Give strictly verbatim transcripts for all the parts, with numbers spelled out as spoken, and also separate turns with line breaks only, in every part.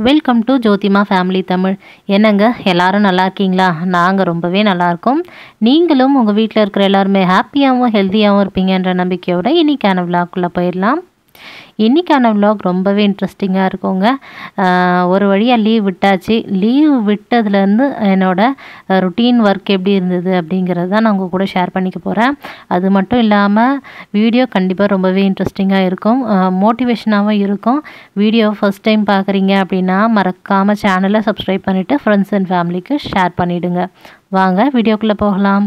Welcome to Jothima family Tamil. என்னங்க எல்லாரும் நல்லா இருக்கீங்களா? நாங்கள் ரொம்பவே நல்லாயிருக்கோம். நீங்களும் உங்கள் வீட்டில் இருக்கிற எல்லாருமே ஹாப்பியாகவும் ஹெல்த்தியாகவும் இருப்பீங்கன்ற நம்பிக்கையோடு இன்றைக்கான விளாக்குள்ளே போயிடலாம். இன்றைக்கான விளாக் ரொம்பவே இன்ட்ரெஸ்டிங்காக இருக்குங்க. ஒரு வழியாக லீவ் விட்டாச்சு. லீவ் விட்டதுலேருந்து என்னோடய ருட்டீன் ஒர்க் எப்படி இருந்தது அப்படிங்கிறது தான் நான் உங்கள் கூட ஷேர் பண்ணிக்க போகிறேன். அது மட்டும் இல்லாமல் வீடியோ கண்டிப்பாக ரொம்பவே இன்ட்ரெஸ்டிங்காக இருக்கும், மோட்டிவேஷனாகவும் இருக்கும். வீடியோ ஃபஸ்ட் டைம் பார்க்குறீங்க அப்படின்னா மறக்காமல் சேனலை சப்ஸ்கிரைப் பண்ணிவிட்டு ஃப்ரெண்ட்ஸ் அண்ட் ஃபேமிலிக்கு ஷேர் பண்ணிவிடுங்க. வாங்க வீடியோக்குள்ளே போகலாம்.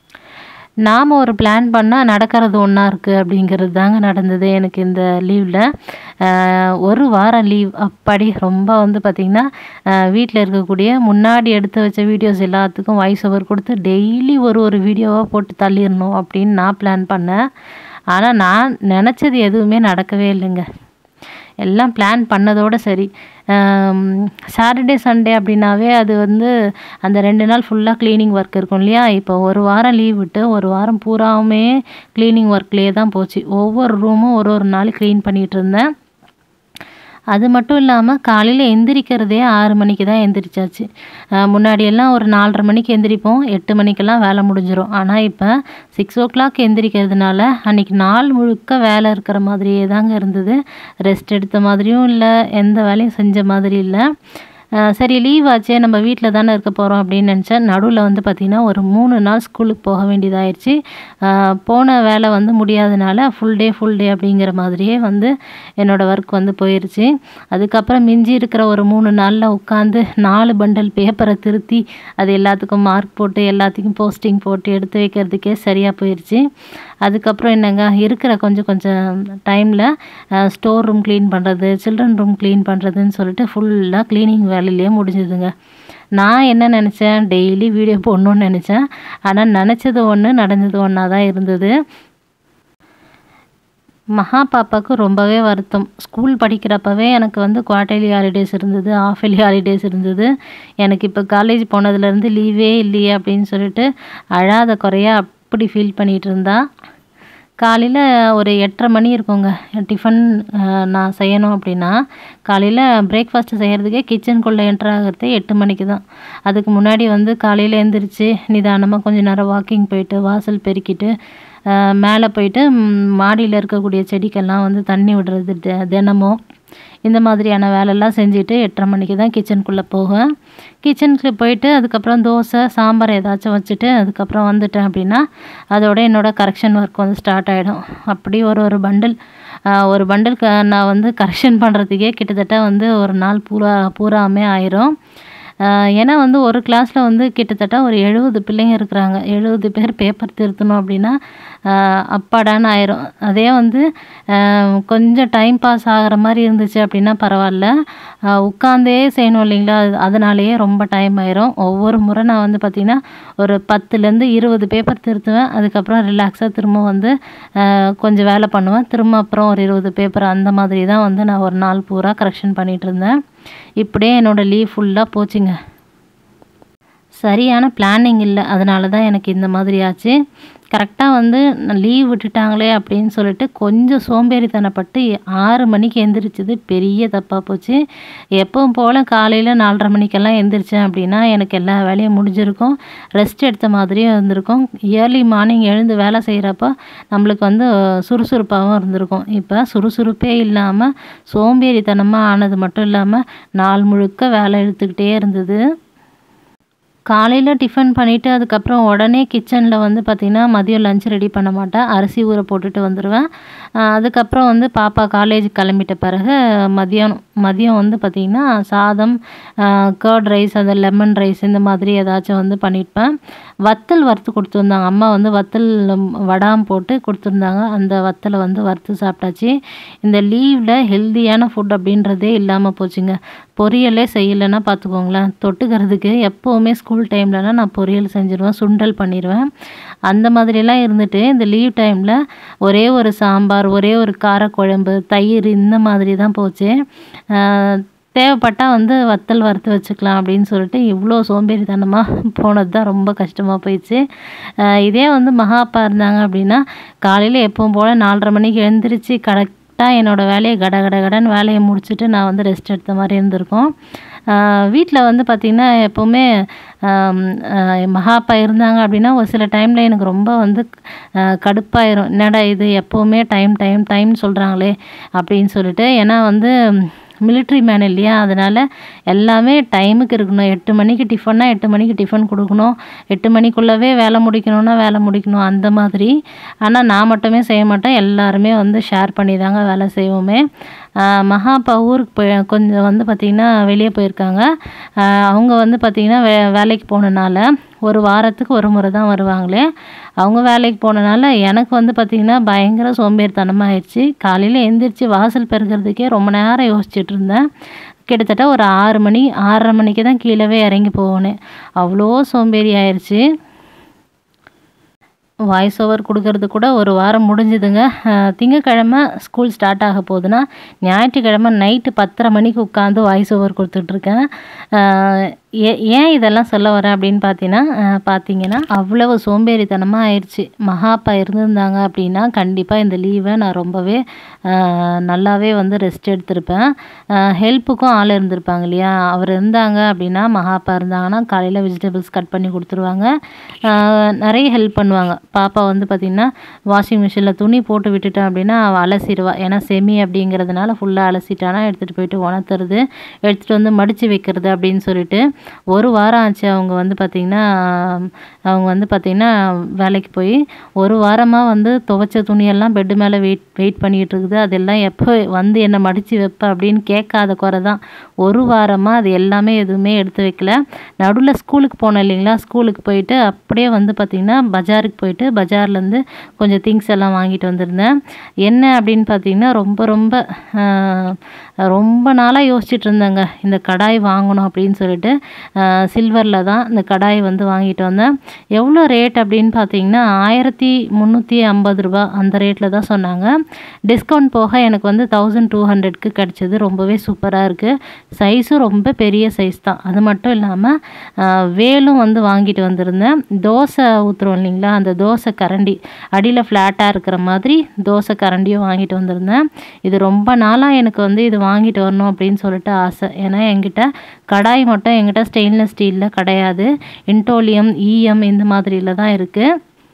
நாம் ஒரு பிளான் பண்ணால் நடக்கிறது ஒன்றா இருக்குது அப்படிங்கிறது தாங்க நடந்தது எனக்கு இந்த லீவில். ஒரு வாரம் லீவ் அப்படி ரொம்ப வந்து பார்த்திங்கன்னா வீட்டில் இருக்கக்கூடிய முன்னாடி எடுத்து வச்ச வீடியோஸ் எல்லாத்துக்கும் வாய்ஸ் ஓவர் கொடுத்து டெய்லி ஒரு ஒரு வீடியோவாக போட்டு தள்ளிடணும் அப்படின்னு நான் பிளான் பண்ணேன். ஆனால் நான் நினச்சது எதுவுமே நடக்கவே இல்லைங்க. எல்லாம் பிளான் பண்ணதோடு சரி. சாட்டர்டே சண்டே அப்படின்னாவே அது வந்து அந்த ரெண்டு நாள் ஃபுல்லாக க்ளீனிங் ஒர்க் இருக்கும் இல்லையா? இப்போ ஒரு வாரம் லீவ் விட்டு ஒரு வாரம் பூராவுமே க்ளீனிங் ஒர்க்லேயே தான் போச்சு. ஒவ்வொரு ரூமும் ஒரு ஒரு நாள் க்ளீன் பண்ணிகிட்டு இருந்தேன். அது மட்டும் இல்லாமல் காலையில் எந்திரிக்கிறதே ஆறு மணிக்கு தான் எந்திரிச்சாச்சு. முன்னாடியெல்லாம் ஒரு நாலரை மணிக்கு எந்திரிப்போம், எட்டு மணிக்கெல்லாம் வேலை முடிஞ்சிடும். ஆனால் இப்போ சிக்ஸ் ஓ கிளாக் எந்திரிக்கிறதுனால அன்றைக்கி நாள் முழுக்க வேலை இருக்கிற மாதிரியே தாங்க இருந்தது. ரெஸ்ட் எடுத்த மாதிரியும் இல்லை, எந்த வேலையும் செஞ்ச மாதிரி இல்லை. சரி லீவ் ஆச்சே, நம்ம வீட்டில் தானே இருக்க போகிறோம் அப்படின்னு நினச்சேன். நடுவில் வந்து பார்த்திங்கன்னா ஒரு மூணு நாள் ஸ்கூலுக்கு போக வேண்டியதாகிடுச்சு. போன வேலை வந்து முடியாதனால ஃபுல் டே ஃபுல் டே அப்படிங்கிற மாதிரியே வந்து என்னோடய ஒர்க் வந்து போயிடுச்சு. அதுக்கப்புறம் மிஞ்சி இருக்கிற ஒரு மூணு நாளில் உட்காந்து நாலு பண்டல் பேப்பரை திருத்தி அது எல்லாத்துக்கும் மார்க் போட்டு எல்லாத்துக்கும் போஸ்டிங் போட்டு எடுத்து வைக்கிறதுக்கே சரியாக போயிடுச்சு. அதுக்கப்புறம் என்னங்க இருக்கிற கொஞ்சம் கொஞ்சம் டைமில் ஸ்டோர் ரூம் க்ளீன் பண்ணுறது, சில்ட்ரன் ரூம் க்ளீன் பண்ணுறதுன்னு சொல்லிட்டு ஃபுல்லாக க்ளீனிங் வேலையிலே முடிஞ்சுதுங்க. நான் என்ன நினச்சேன், டெய்லி வீடியோ போடணுன்னு நினச்சேன். ஆனால் நினச்சது ஒன்று, நடந்தது ஒன்றா தான் இருந்தது. மகா பாப்பாவுக்கு ரொம்பவே வருத்தம். ஸ்கூல் படிக்கிறப்பவே எனக்கு வந்து குவார்ட்டர்லி ஹாலிடேஸ் இருந்தது, ஆஃபெலி ஹாலிடேஸ் இருந்தது. எனக்கு இப்போ காலேஜ் போனதுலேருந்து லீவே இல்லையே அப்படின்னு சொல்லிட்டு அழாத குறையாக அப்படி ஃபீல் பண்ணிகிட்டு இருந்தா. காலையில் ஒரு எட்டரை மணி இருக்குங்க. டிஃபன் நான் செய்யணும் அப்படின்னா காலையில் பிரேக்ஃபாஸ்ட்டு செய்கிறதுக்கே கிச்சனுக்குள்ளே என்ட்ரு ஆகிறதே எட்டு மணிக்கு தான். அதுக்கு முன்னாடி வந்து காலையில் எழுந்திரிச்சு நிதானமாக கொஞ்சம் நேரம் வாக்கிங் போயிட்டு வாசல் பெருக்கிட்டு மேலே போயிட்டு மாடியில் இருக்கக்கூடிய செடிக்கெல்லாம் வந்து தண்ணி விடுறது தினமும் இந்த மாதிரியான வேலையெல்லாம் செஞ்சுட்டு எட்டரை மணிக்கு தான் கிச்சனுக்குள்ளே போவேன். கிச்சனுக்கு போயிட்டு அதுக்கப்புறம் தோசை சாம்பார் ஏதாச்சும் வச்சுட்டு அதுக்கப்புறம் வந்துட்டேன் அப்படின்னா அதோட என்னோடய கரெக்ஷன் ஒர்க் வந்து ஸ்டார்ட் ஆகிடும். அப்படி ஒரு ஒரு பண்டில் ஒரு பண்டில் நான் வந்து கரெக்ஷன் பண்ணுறதுக்கே கிட்டத்தட்ட வந்து ஒரு நாள் பூரா பூராமே ஆயிரும். ஏன்னா வந்து ஒரு கிளாஸில் வந்து கிட்டத்தட்ட ஒரு எழுபது பிள்ளைங்க இருக்கிறாங்க. எழுபது பேர் பேப்பர் திருத்தணும் அப்படின்னா அப்பாடான்னு ஆயிரும். அதே வந்து கொஞ்சம் டைம் பாஸ் ஆகிற மாதிரி இருந்துச்சு அப்படின்னா பரவாயில்ல, உட்காந்தே செய்யணும் இல்லைங்களா? அதனாலேயே ரொம்ப டைம் ஆயிரும். ஒவ்வொரு முறை நான் வந்து பார்த்திங்கன்னா ஒரு பத்துலேருந்து இருபது பேப்பர் திருத்துவேன். அதுக்கப்புறம் ரிலாக்ஸாக திரும்ப வந்து கொஞ்சம் வேலை பண்ணுவேன். திரும்ப அப்புறம் ஒரு இருபது பேப்பர் அந்த மாதிரி தான் வந்து நான் ஒரு நாள் பூரா கரெக்ஷன் பண்ணிகிட்டு இருந்தேன். இப்படியே என்னோடய லீவ் ஃபுல்லாக போச்சுங்க. சரியான பிளானிங் இல்லை, அதனால தான் எனக்கு இந்த மாதிரி ஆச்சு. கரெக்டாக வந்து லீவ் விட்டுட்டாங்களே அப்படின்னு சொல்லிட்டு கொஞ்சம் சோம்பேறித்தனப்பட்டு ஆறு மணிக்கு எந்திரிச்சது பெரிய தப்பாக போச்சு. எப்பவும் போல் காலையில் நாலரை மணிக்கெல்லாம் எந்திரிச்சேன் அப்படின்னா எனக்கு எல்லா வேலையும் முடிஞ்சிருக்கும், ரெஸ்ட் எடுத்த மாதிரியும் இருந்திருக்கும். இயர்லி மார்னிங் எழுந்து வேலை செய்கிறப்போ நம்மளுக்கு வந்து சுறுசுறுப்பாகவும் இருந்திருக்கும். இப்போ சுறுசுறுப்பே இல்லாமல் சோம்பேறித்தனமாக ஆனது மட்டும் இல்லாமல் நாள் முழுக்க வேலை எடுத்துக்கிட்டே இருந்தது. காலையில் டிஃபன் பண்ணிவிட்டு அதுக்கப்புறம் உடனே கிச்சனில் வந்து பார்த்திங்கன்னா மதியம் லஞ்ச் ரெடி பண்ண மாட்டேன், அரிசி ஊற போட்டுட்டு வந்துடுவேன். அதுக்கப்புறம் வந்து பாப்பா காலேஜ் கிளம்பிட்ட பிறகு மதியானம் மதியம் வந்து பார்த்திங்கன்னா சாதம், கர்ட் ரைஸ், அந்த லெமன் ரைஸ் இந்த மாதிரி ஏதாச்சும் வந்து பண்ணியிருப்பேன். வத்தல் வறுத்து கொடுத்துருந்தாங்க அம்மா, வந்து வத்தல் வடாம் போட்டு கொடுத்துருந்தாங்க. அந்த வத்தலை வந்து வறுத்து சாப்பிட்டாச்சு. இந்த லீவில் ஹெல்த்தியான ஃபுட் அப்படின்றதே இல்லாமல் போச்சுங்க. பொரியலே செய்யலைன்னா பார்த்துக்கோங்களேன். தொட்டுக்கிறதுக்கு எப்போவுமே ஸ்கூல் டைம்லலாம் நான் பொரியல் செஞ்சுருவேன், சுண்டல் பண்ணிடுவேன். அந்த மாதிரிலாம் இருந்துட்டு இந்த லீவ் டைமில் ஒரே ஒரு சாம்பார், ஒரே ஒரு காரக்குழம்பு, தயிர் இந்த மாதிரி தான் போச்சு. தேவைப்பட்டால் வந்து வத்தல் வறுத்து வச்சுக்கலாம் அப்படின்னு சொல்லிட்டு இவ்வளோ சோம்பேறித்தனமாக போனது தான் ரொம்ப கஷ்டமாக போயிடுச்சு. இதே வந்து மகா அப்பா இருந்தாங்க அப்படின்னா காலையில் எப்பவும் போல் நாலரை மணிக்கு எழுந்திரிச்சு கடை கரெக்டாக என்னோடய வேலையை கட கட கடன்னு வேலையை முடிச்சுட்டு நான் வந்து ரெஸ்ட் எடுத்த மாதிரி இருந்திருக்கும். வீட்டில் வந்து பார்த்திங்கன்னா எப்போவுமே மகாப்பா இருந்தாங்க அப்படின்னா ஒரு சில டைமில் எனக்கு ரொம்ப வந்து கடுப்பாயிரும். என்னடா இது எப்போவுமே டைம் டைம் டைம்னு சொல்கிறாங்களே அப்படின்னு சொல்லிட்டு. ஏன்னா வந்து மிலிட்ரி மேன் இல்லையா, அதனால் எல்லாமே டைமுக்கு இருக்கணும். எட்டு மணிக்கு டிஃபன்னா எட்டு மணிக்கு டிஃபன் கொடுக்கணும், எட்டு மணிக்குள்ளவே வேலை முடிக்கணும்னா வேலை முடிக்கணும் அந்த மாதிரி. ஆனால் நான் மட்டுமே செய்ய மாட்டேன், எல்லாருமே வந்து ஷேர் பண்ணி தாங்க வேலை செய்வோமே. மகாப்பா ஊருக்கு போய் கொஞ்சம் வந்து பார்த்திங்கன்னா வெளியே போயிருக்காங்க. அவங்க வந்து பார்த்திங்கன்னா வே வேலைக்கு போனனால ஒரு வாரத்துக்கு ஒரு முறை தான் வருவாங்களே. அவங்க வேலைக்கு போனனால எனக்கு வந்து பார்த்திங்கன்னா பயங்கர சோம்பேறித்தனமாக ஆயிடுச்சு. காலையில் எழுந்திரிச்சு வாசல் பெருக்கிறதுக்கே ரொம்ப நேரம் யோசிச்சுட்டு இருந்தேன். கிட்டத்தட்ட ஒரு ஆறு மணி ஆறரை மணிக்கு தான் கீழவே இறங்கி போனேன். அவ்வளோ சோம்பேறி ஆயிடுச்சு. வாய்ஸ் ஓவர் கொடுக்கறது கூட ஒரு வாரம் முடிஞ்சுதுங்க. திங்கக்கிழமை ஸ்கூல் ஸ்டார்ட் ஆக போகுதுன்னா ஞாயிற்றுக்கிழமை நைட்டு பத்தரை மணிக்கு உட்காந்து வாய்ஸ் ஓவர் கொடுத்துட்ருக்கேன். ஏ ஏன் இதெல்லாம் சொல்ல வரேன் அப்படின்னு பார்த்தீங்கன்னா பார்த்தீங்கன்னா அவ்வளவு சோம்பேறித்தனமாக ஆயிடுச்சு. மகாப்பா இருந்திருந்தாங்க அப்படின்னா கண்டிப்பாக இந்த லீவை நான் ரொம்பவே நல்லாவே வந்து ரெஸ்ட் எடுத்திருப்பேன். ஹெல்ப்புக்கும் ஆள் இருந்திருப்பாங்க இல்லையா. அவர் இருந்தாங்க அப்படின்னா மகாப்பா இருந்தாங்கன்னா காலையில் வெஜிடபிள்ஸ் கட் பண்ணி கொடுத்துருவாங்க, நிறைய ஹெல்ப் பண்ணுவாங்க. பாப்பா வந்து பார்த்திங்கன்னா வாஷிங் மிஷினில் துணி போட்டு விட்டுட்டேன் அப்படின்னா அவள் அலசிடுவா. ஏன்னா செமி அப்படிங்கிறதுனால ஃபுல்லாக அலசிட்டானா எடுத்துகிட்டு போயிட்டு உணர்த்துறது, எடுத்துகிட்டு வந்து மடித்து வைக்கிறது அப்படின்னு சொல்லிட்டு ஒரு வாரம் ஆச்சு. அவங்க வந்து பார்த்திங்கன்னா அவங்க வந்து பார்த்திங்கன்னா வேலைக்கு போய் ஒரு வாரமாக வந்து துவைச்ச துணியெல்லாம் பெட்டு மேலே வெயிட் வெயிட் பண்ணிகிட்டு இருக்குது. அதெல்லாம் எப்போ வந்து என்னை மடித்து வைப்பேன் அப்படின்னு கேட்காத குறை தான். ஒரு வாரமாக அது எல்லாமே எதுவுமே எடுத்து வைக்கல. நடுவில் ஸ்கூலுக்கு போனேன் இல்லைங்களா, ஸ்கூலுக்கு போயிட்டு அப்படியே வந்து பார்த்திங்கன்னா பஜாருக்கு போயிட்டு பஜார்லேருந்து கொஞ்சம் திங்ஸ் எல்லாம் வாங்கிட்டு வந்திருந்தேன். என்ன அப்படின்னு பார்த்திங்கன்னா ரொம்ப ரொம்ப ரொம்ப நாளாக யோசிச்சுட்டு இருந்தேங்க இந்த கடாய் வாங்கணும் அப்படின்னு சொல்லிட்டு. சில்வரில் தான் இந்த கடாய் வந்து வாங்கிட்டு வந்தேன். எவ்வளோ ரேட் அப்படின்னு பார்த்தீங்கன்னா ஆயிரத்தி முந்நூற்றி ஐம்பது ரூபா அந்த ரேட்டில் தான் சொன்னாங்க. டிஸ்கவுண்ட் போக எனக்கு வந்து தௌசண்ட் டூ ஹண்ட்ரட்க்கு கிடச்சிது. ரொம்பவே சூப்பராக இருக்குது. சைஸும் ரொம்ப பெரிய சைஸ் தான். அது மட்டும் இல்லாமல் வேலும் வந்து வாங்கிட்டு வந்திருந்தேன். தோசை ஊற்றுறோம் இல்லைங்களா, அந்த தோசை கரண்டி அடியில் ஃப்ளாட்டாக இருக்கிற மாதிரி தோசை கரண்டியும் வாங்கிட்டு வந்திருந்தேன். இது ரொம்ப நாளாக எனக்கு வந்து இது வாங்கிட்டு வரணும் அப்படின்னு சொல்லிட்டு ஆசை. ஏன்னா என்கிட்ட கடாய் மட்டும் என்கிட்ட ஸ்டெயின்லெஸ் ஸ்டீலில் கிடையாது, இன்டோலியம் ஈயம் இந்த மாதிரியில் தான் இருக்குது.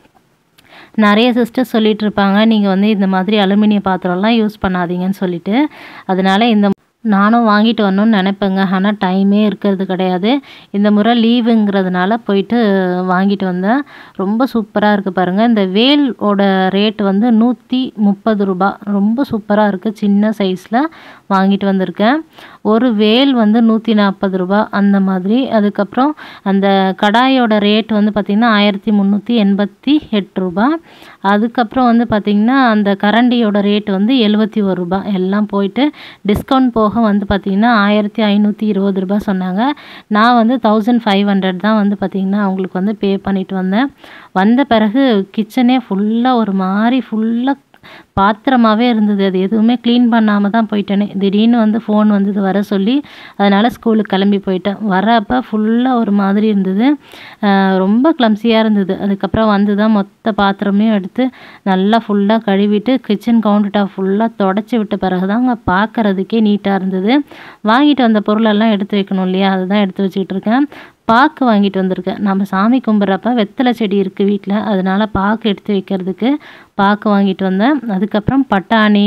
நிறைய சிஸ்டர்ஸ் சொல்லிகிட்டு இருப்பாங்க நீங்கள் வந்து இந்த மாதிரி அலுமினிய பாத்திரம்லாம் யூஸ் பண்ணாதீங்கன்னு சொல்லிட்டு. அதனால் இந்த நானும் வாங்கிட்டு வரணும்னு நினைப்பேங்க, ஆனால் டைமே இருக்கிறது கிடையாது. இந்த முறை லீவுங்கிறதுனால போயிட்டு வாங்கிட்டு வந்தேன். ரொம்ப சூப்பராக இருக்குது பாருங்கள். இந்த வேலோட ரேட் வந்து நூற்றி முப்பது ரூபா. ரொம்ப சூப்பராக இருக்குது. சின்ன சைஸில் வாங்கிட்டு வந்திருக்கேன். ஒரு வேல் வந்து நூற்றி நாற்பது ரூபா அந்த மாதிரி. அதுக்கப்புறம் அந்த கடாயோட ரேட் வந்து பார்த்திங்கன்னா ஆயிரத்தி முந்நூற்றி எண்பத்தி எட்டு ரூபா. அதுக்கப்புறம் வந்து பார்த்திங்கன்னா அந்த கரண்டியோட ரேட் வந்து எழுபத்தி ஒரு ரூபா. எல்லாம் போயிட்டு டிஸ்கவுண்ட் போக வந்து பார்த்திங்கன்னா ஆயிரத்தி ஐநூற்றி இருபது ரூபா சொன்னாங்க. நான் வந்து தௌசண்ட் ஃபைவ் ஹண்ட்ரட் தான் வந்து பார்த்திங்கன்னா அவங்களுக்கு வந்து பே பண்ணிட்டு வந்தேன். வந்த பிறகு கிச்சனே ஃபுல்லாக ஒரு மாதிரி ஃபுல்லாக பாத்திரமாகவே இருந்தது. அது எதுவுமே க்ளீன் பண்ணாமல் தான் போயிட்டேனே. திடீர்னு வந்து ஃபோன் வந்தது வர சொல்லி, அதனால் ஸ்கூலுக்கு கிளம்பி போயிட்டேன். வரப்போ ஃபுல்லாக ஒரு மாதிரி இருந்தது, ரொம்ப கிளம்சியாக இருந்தது. அதுக்கப்புறம் வந்து தான் மொத்த பாத்திரமையும் எடுத்து நல்லா ஃபுல்லாக கழுவிட்டு கிச்சன் கவுண்டர் டாப் ஃபுல்லாக தொடச்சி விட்ட பிறகு தாங்க பார்க்குறதுக்கே நீட்டாக இருந்தது. வாங்கிட்டு வந்த பொருளெல்லாம் எடுத்து வைக்கணும் இல்லையா, அதுதான் எடுத்து வச்சுக்கிட்டு இருக்கேன். பாக்கு வாங்கிட்டு வந்திருக்கேன். நம்ம சாமி கும்பிட்றப்ப வெத்தலை செடி இருக்குது வீட்டில், அதனால் பாக்கு எடுத்து வைக்கிறதுக்கு பாக்கு வாங்கிட்டு வந்தேன். அதுக்கப்புறம் பட்டாணி,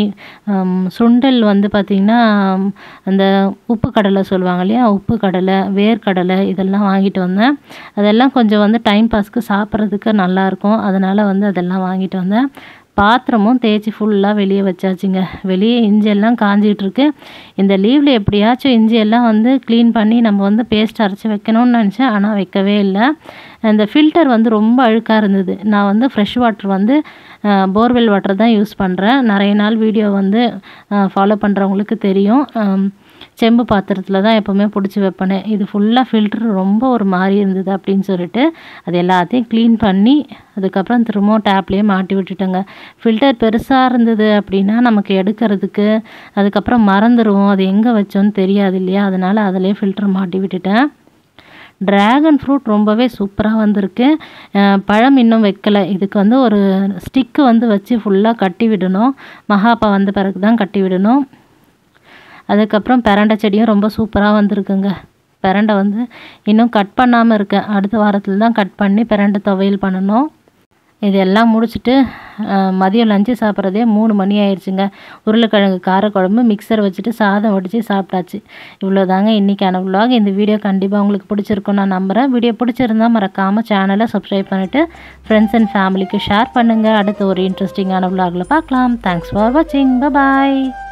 சுண்டல் வந்து பார்த்திங்கன்னா அந்த உப்பு கடலை சொல்லுவாங்க இல்லையா, உப்பு கடலை, வேர்க்கடலை இதெல்லாம் வாங்கிட்டு வந்தேன். அதெல்லாம் கொஞ்சம் வந்து டைம் பாஸ்க்கு சாப்பிட்றதுக்கு நல்லாயிருக்கும், அதனால் வந்து அதெல்லாம் வாங்கிட்டு வந்தேன். பாத்திரமும் தேய்ச்சி ஃபுல்லாக வெளியே வச்சாச்சுங்க. வெளியே இஞ்சியெல்லாம் காஞ்சிகிட்ருக்கு. இந்த லீவில் எப்படியாச்சும் இஞ்சியெல்லாம் வந்து க்ளீன் பண்ணி நம்ம வந்து பேஸ்ட் அரைச்சி வைக்கணும்னு நினச்சேன், ஆனால் வைக்கவே இல்லை. இந்த ஃபில்டர் வந்து ரொம்ப அழுக்காக இருந்தது. நான் வந்து ஃப்ரெஷ் வாட்டர் வந்து போர்வெல் வாட்டர் தான் யூஸ் பண்ணுறேன். நிறைய நாள் வீடியோ வந்து ஃபாலோ பண்ணுறவங்களுக்கு தெரியும். செம்பு பாத்திரத்தில் தான் எப்போவுமே பிடிச்சி வைப்பேனே. இது ஃபுல்லாக ஃபில்டர் ரொம்ப ஒரு மாதிரி இருந்தது அப்படின்னு சொல்லிட்டு அது எல்லாத்தையும் க்ளீன் பண்ணி அதுக்கப்புறம் திரும்பவும் டேப்லேயே மாட்டி விட்டுட்டேங்க. ஃபில்டர் பெருசாக இருந்தது அப்படின்னா நமக்கு எடுக்கிறதுக்கு அதுக்கப்புறம் மறந்துடுவோம், அது எங்கே வச்சோன்னு தெரியாது இல்லையா, அதனால் அதிலே ஃபில்டர் மாட்டி விட்டுட்டேன். ட்ராகன் ஃப்ரூட் ரொம்பவே சூப்பராக வந்திருக்கு. பழம் இன்னும் வைக்கலை. இதுக்கு வந்து ஒரு ஸ்டிக்கு வந்து வச்சு ஃபுல்லாக கட்டி விடணும். மகாப்பா வந்த பிறகு தான் கட்டி விடணும். அதுக்கப்புறம் பெரண்டை செடியும் ரொம்ப சூப்பராக வந்திருக்குங்க. பெரண்டை வந்து இன்னும் கட் பண்ணாமல் இருக்கேன். அடுத்த வாரத்தில் தான் கட் பண்ணி பெரண்டை துவையல் பண்ணணும். இதெல்லாம் முடிச்சுட்டு மதியம் லஞ்சு சாப்பிட்றதே மூணு மணி ஆயிடுச்சுங்க. உருளைக்கிழங்கு காரக்குழம்பு மிக்சர் வச்சுட்டு சாதம் வடித்து சாப்பிட்டாச்சு. இவ்வளோதாங்க இன்றைக்கான விலாக். இந்த வீடியோ கண்டிப்பாக உங்களுக்கு பிடிச்சிருக்கும் நான் நம்புகிறேன். வீடியோ பிடிச்சிருந்தால் மறக்காமல் சேனலை சப்ஸ்கிரைப் பண்ணிவிட்டு ஃப்ரெண்ட்ஸ் அண்ட் ஃபேமிலிக்கு ஷேர் பண்ணுங்கள். அடுத்த ஒரு இன்ட்ரெஸ்டிங்கான விலாகில் பார்க்கலாம். தேங்க்ஸ் ஃபார் வாட்சிங். பாய்.